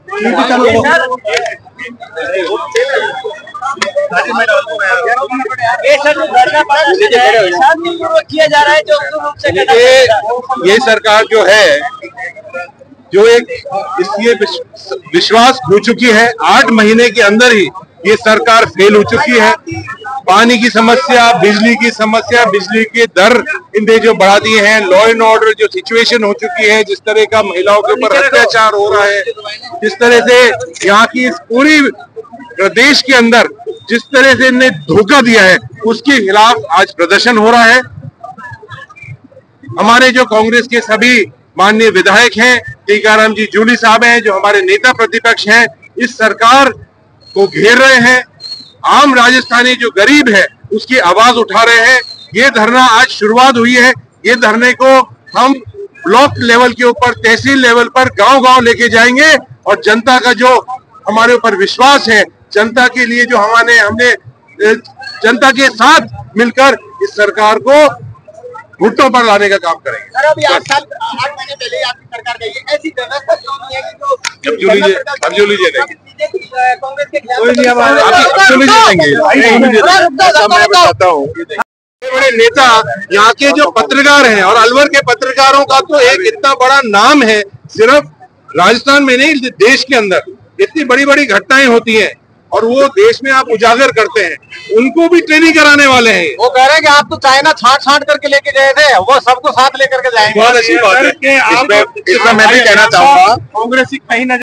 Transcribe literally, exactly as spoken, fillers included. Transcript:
किया जा रहा है जो ये ये सरकार जो है जो एक इसलिए विश्वास खो चुकी है। आठ महीने के अंदर ही ये सरकार फेल हो चुकी है। पानी की समस्या, बिजली की समस्या, बिजली के दर इनने जो बढ़ा दिए हैं, लॉ एंड ऑर्डर जो सिचुएशन हो चुकी है, जिस तरह का महिलाओं के ऊपर अत्याचार हो रहा है, जिस तरह से यहाँ की इस पूरी प्रदेश के अंदर जिस तरह से इन्हें धोखा दिया है, उसके खिलाफ आज प्रदर्शन हो रहा है। हमारे जो कांग्रेस के सभी माननीय विधायक हैं, टीकाराम जी जूली साहब हैं, जो हमारे नेता प्रतिपक्ष हैं, इस सरकार को घेर रहे हैं। आम राजस्थानी जो गरीब है उसकी आवाज उठा रहे हैं। ये धरना आज शुरुआत हुई है। ये धरने को हम ब्लॉक लेवल के ऊपर, तहसील लेवल पर, गांव-गांव लेके जाएंगे और जनता का जो हमारे ऊपर विश्वास है, जनता के लिए जो हमारे हमने जनता के साथ मिलकर इस सरकार को घुटनों पर लाने का काम करेंगे। सर, अभी आठ साल आठ महीने पहले आपकी सरकार गई है, ऐसी व्यवस्था क्यों नहीं है कि जो अब जो लीजिए अब जो लीजिए कांग्रेस के खिलाफ मैं बताता हूँ। बड़े नेता यहाँ के जो पत्रकार हैं, और अलवर के पत्रकारों का तो एक इतना बड़ा नाम है, सिर्फ राजस्थान में नहीं देश के अंदर इतनी बड़ी बड़ी घटनाएं होती हैं और वो देश में आप उजागर करते हैं। उनको भी ट्रेनिंग कराने वाले हैं। वो कह रहे हैं कि आप तो चाइना छाट छाट करके लेके गए थे, वो सबको साथ लेकर के जाएंगे। बहुत अच्छी बात है। इसमें मैं भी कहना चाहूंगा, कांग्रेस कहीं न